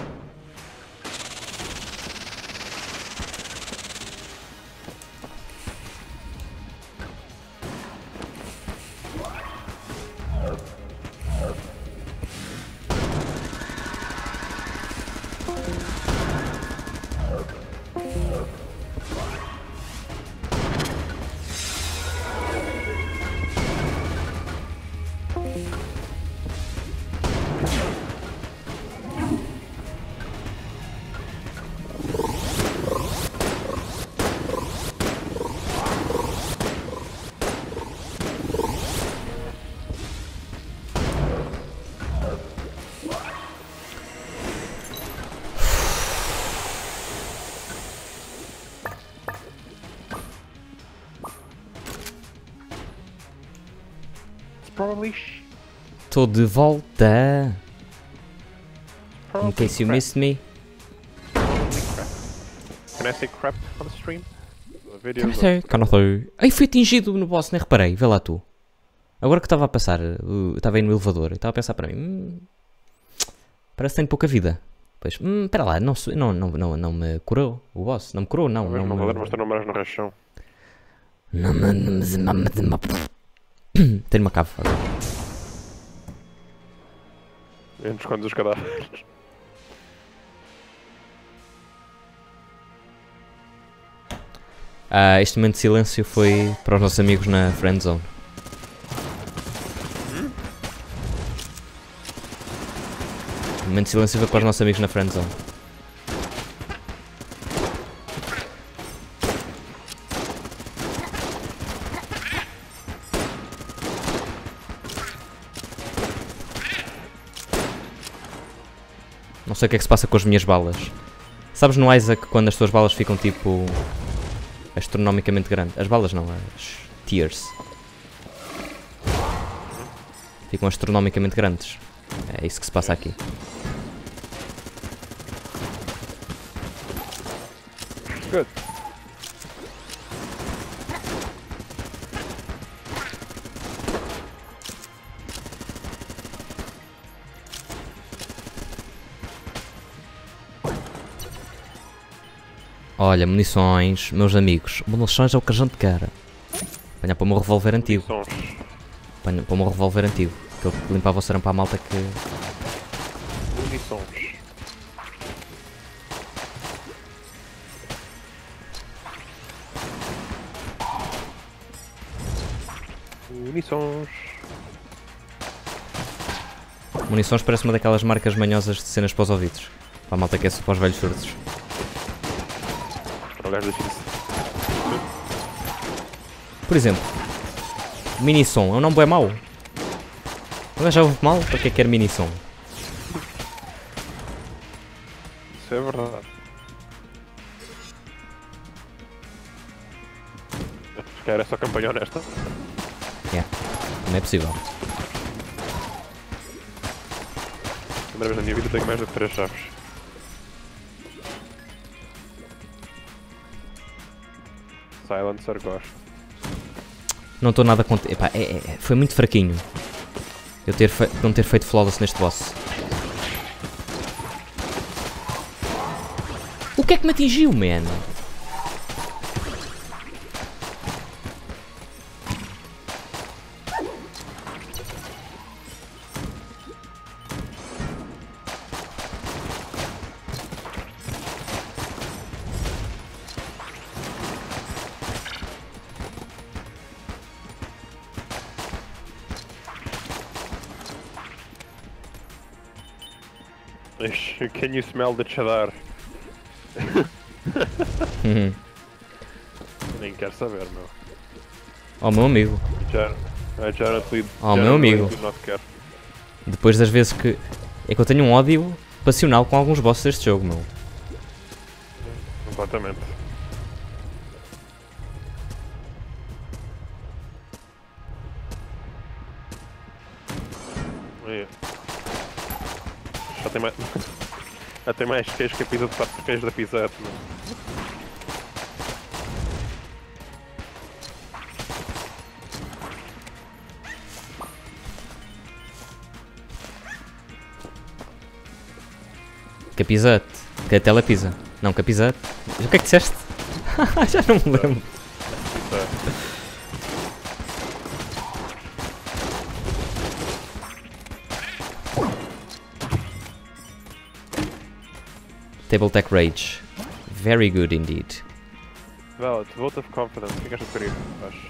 Probably sh- Estou de volta. In probably case you crap. missed me. Probably crap. Can I say crap on the stream? The video Can I say? Can I say? Ai, fui atingido no boss, nem reparei. Vê lá tu. Agora que estava a passar, uh, estava aí no elevador, e estava a pensar para mim. Hum, parece que tenho pouca vida. Pois, hum, espera lá, não, se- não, não, não, não me curou o boss. Não me curou, não. Talvez Não, não vou dar, me... mas tu não moras no rachão. Não me... não me- não me- não me- Tenho uma cave. Entre quantos os cadáveres. Ah, este momento de silêncio foi para os nossos amigos na Friendzone. O momento de silêncio foi para os nossos amigos na Friendzone. Não sei o que é que se passa com as minhas balas. Sabes no Isaac quando as tuas balas ficam tipo astronomicamente grandes? As balas não, as tears. Ficam astronomicamente grandes. É isso que se passa aqui. Good. Olha, munições, meus amigos. Munições é o que a gente quer. Apanhar para o meu revólver antigo. Sons. Apanha para o meu revólver antigo. Aquele que limpava o cerão para a malta que... Munições. Munições. Munições parece uma daquelas marcas manhosas de cenas para os ouvidos. Para a malta que é só para os velhos surdos. Para o gajo difícil. Por exemplo, Minisom é um nome bué mau. O gajo já ouve mal? Para que é que quer Minisom? Isso é verdade. Se calhar é só campanha honesta. Yeah, não é possível. Primeira vez na minha vida tenho mais de três chaves. Silencer, gosto. Não estou nada contente. Epá, é, é, foi muito fraquinho. Eu ter não ter feito flawless neste boss. O que é que me atingiu, man? Can you smell the cheddar? Uhum. Nem quero saber, meu. Oh, meu amigo. Já, já não te Oh, meu amigo. quero. Depois das vezes que... É que eu tenho um ódio passional com alguns bosses deste jogo, meu. Completamente. Aí. Já tem mais... Já tem mais queijo que a pizza de queijo da Pizza Hut, meu. Que a Pizza Hut. Que a Telepizza. Não, que a Pizza Hut. O que é que disseste? Já não me lembro. Table Tech Rage. Very good indeed. Valid, vote of confidence. O que é que achas de querer? Acho.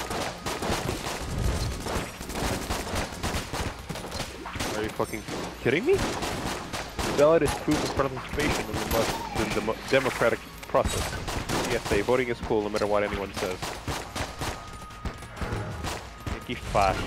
Are you fucking kidding me? Valid is proof of participation in the, mo in the mo democratic process. Yes, say, voting is cool no matter what anyone says. O que é que isto faz?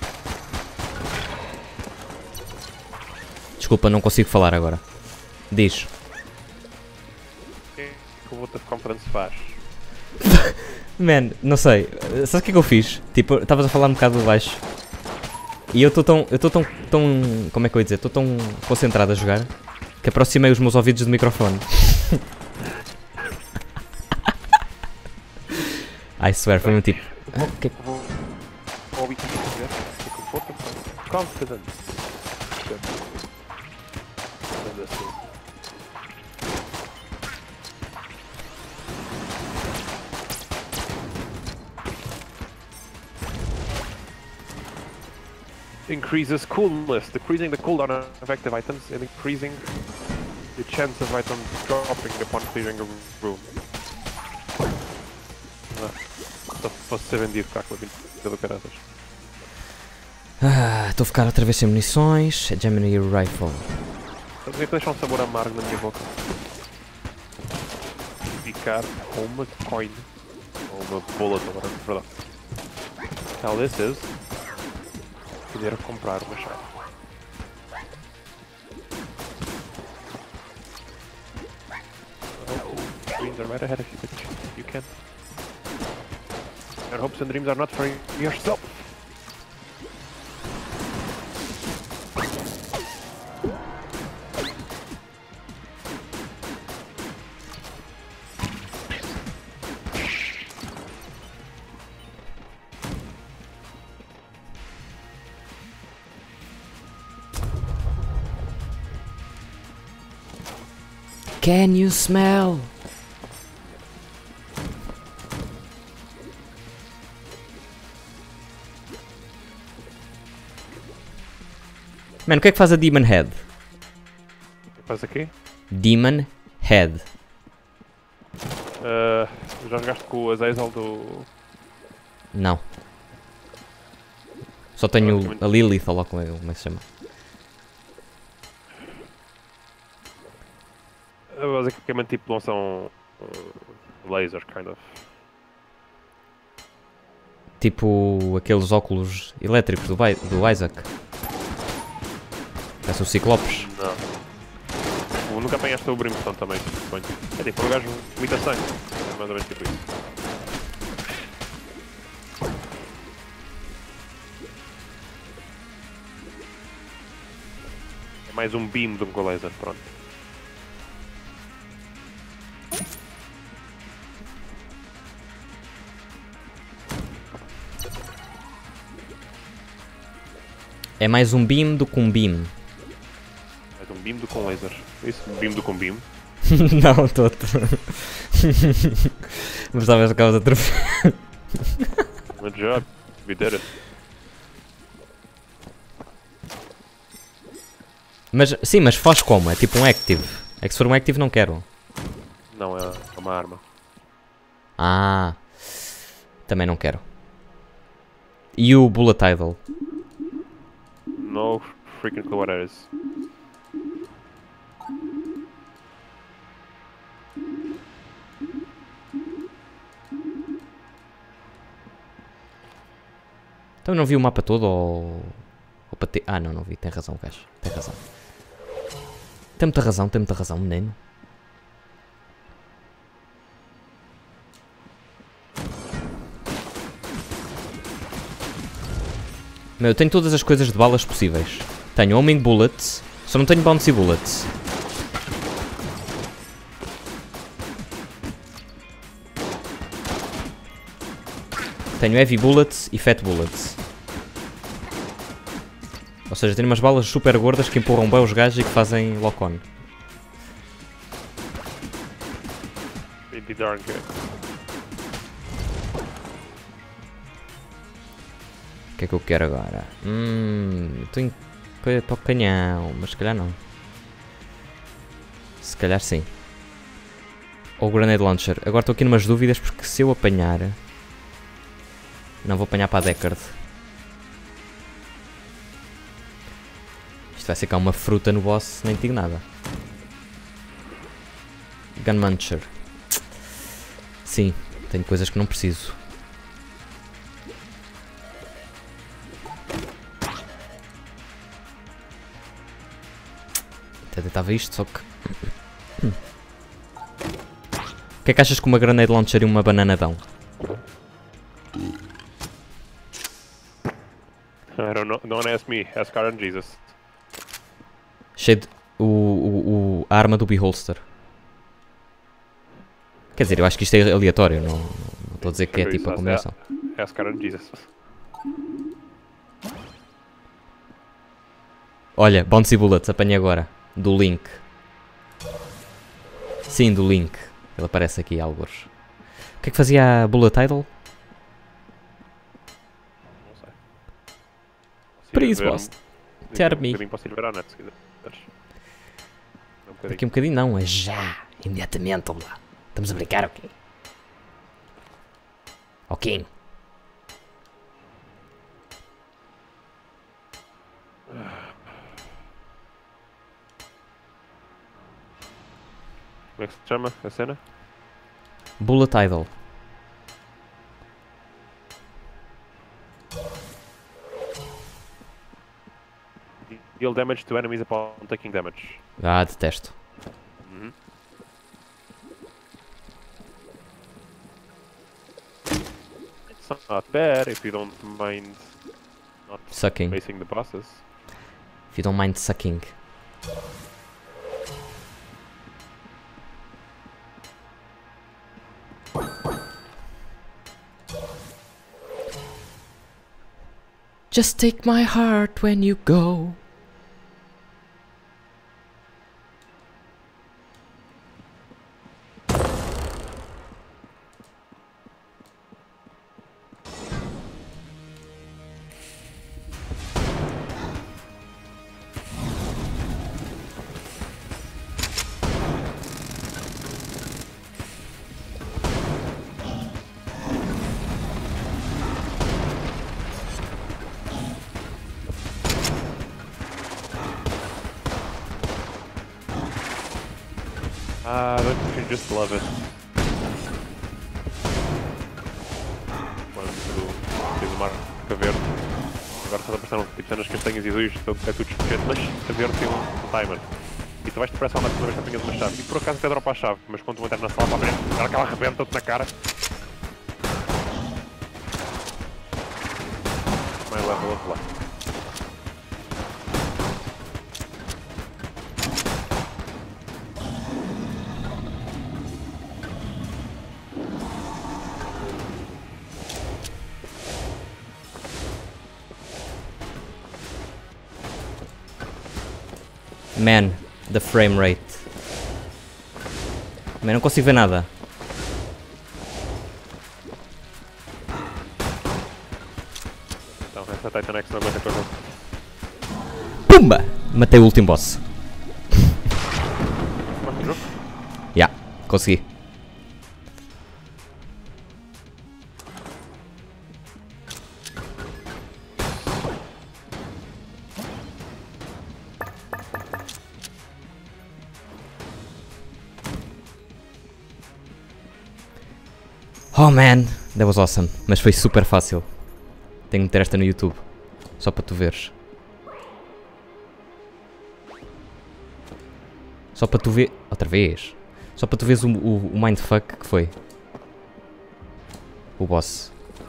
Desculpa, não consigo falar agora. Diz. O que é que o vote of confidence faz? Man, não sei. Sabes o que é que eu fiz? Tipo, estavas a falar um bocado de baixo. E eu estou tão, eu estou tão, tão, como é que eu ia dizer? Estou tão concentrado a jogar que aproximei os meus ouvidos do microfone. I swear, foi um tipo... Ah, que... Confidence. Increases coolness, decreasing the cooldown of active items and increasing the chance of items dropping upon clearing a room. Se fosse vendido cá com a vinda do caraças. Ah, estou a ficar outra vez sem munições. Gemini Rifle. Estás a ver que deixa um sabor amargo na minha boca? Ficar com uma coin. Ou uma bullet, agora, na verdade. How this is... poder comprar uma chave. Dreams are right ahead of you, bitch. You can. Your hopes and dreams are not for yourself. Can you smell? Mano, o que é que faz a Demon Head? O que faz aqui? Demon Head. Uh, já jogaste com o Azazel do... Não. Só tenho a Lilith, ou lá como é, como é que se chama. Basicamente tipo lançam um, lasers, kind of. Tipo aqueles óculos elétricos do, Bi do Isaac. Parece o Ciclopes. Não. Nunca apanhaste o Brimstone também, suponho. É tipo um gajo muita sangue. É mais ou menos tipo isso. É mais um beam do que um laser, pronto. É mais um beam do que um beam. Mais um beam do que um laser. Isso, um beam do que um beam. Não, estou. Mas talvez acabas a atravessar. Good job. We did it. Mas, sim, mas faz como? É tipo um active. É que se for um active não quero. Não, é uma arma. Ah. Também não quero. E o bullet idle? No freaking clue what that is. Então não vi o mapa todo ou... ou para ter... Ah não, não vi. Tem razão, gajo. Tem razão. Tem muita razão, tem muita razão, menino. Meu, eu tenho todas as coisas de balas possíveis. Tenho homing bullets, só não tenho bouncy bullets. Tenho heavy bullets e fat bullets. Ou seja, tenho umas balas super gordas que empurram bem os gajos e que fazem lock-on. It'd be darn good. O que é que eu quero agora? Hum... Tenho para o canhão, mas se calhar não. Se calhar sim. Ou grenade launcher. Agora estou aqui numas dúvidas porque se eu apanhar... Não vou apanhar para a Deckard. Isto vai ser cá uma fruta no boss, nem digo nada. Gun Muncher. Sim, tenho coisas que não preciso. Até tentava isto, só que... O que é que achas que uma grenade launcher e uma banana dão? I don't know. Don't ask me. Ask Aaron Jesus. Cheio de... O, o, o, a arma do Beholster. Quer dizer, eu acho que isto é aleatório, não não estou a dizer que é tipo a combinação. Ask Aaron Jesus. Olha, Bouncy Bullets, apanhei agora. Do Link. Sim, do Link. Ele aparece aqui, algures. O que é que fazia a Bullet Idol? Não sei. Please, boss. Tell me. Um bocadinho posso ir ver à net, se quiseres. Um bocadinho. Daqui um bocadinho não, é já. Imediatamente, vamos lá. Estamos a brincar, ok? Ok. Como é que se chama a cena? Bullet Idol. Deal damage to enemies upon taking damage. Ah, detesto. Uhum. It's not bad if you don't mind not Sucking. facing the bosses. If you don't mind sucking. Just take my heart when you go. Ah, don't you just love it? Quando tens uma marca verde, agora só apareceram tipo cenas castanhas e azuis, então é tudo diferente, mas a verde tem um timer. E tu vais depressa na segunda vez que apanhas uma chave. E por acaso até dropa a chave, mas quando tu entras na sala para abrir, ela que ela arrebenta-te na cara. My level of luck. Man, the frame rate. Man, não consigo ver nada. Então, essa Titan X não aguenta com o jogo. Pumba! Matei o último boss. Gosta do jogo? Já, yeah, consegui. Oh man, that was awesome. Mas foi super fácil. Tenho que meter esta no YouTube. Só para tu veres. Só para tu ver... Outra vez. Só para tu veres o, o, o mindfuck que foi. O boss.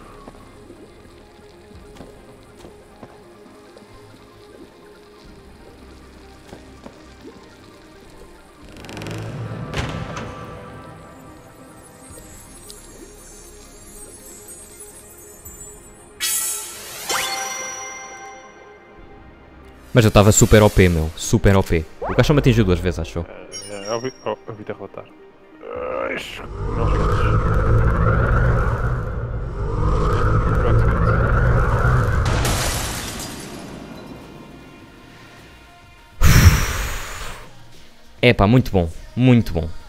Mas eu estava super O P, meu. Super O P. O gajo só me atingiu duas vezes, acho. É, eu ouvi, eu ouvi-te a relatar. Ai, não gigantes. É pá, muito bom. Muito bom.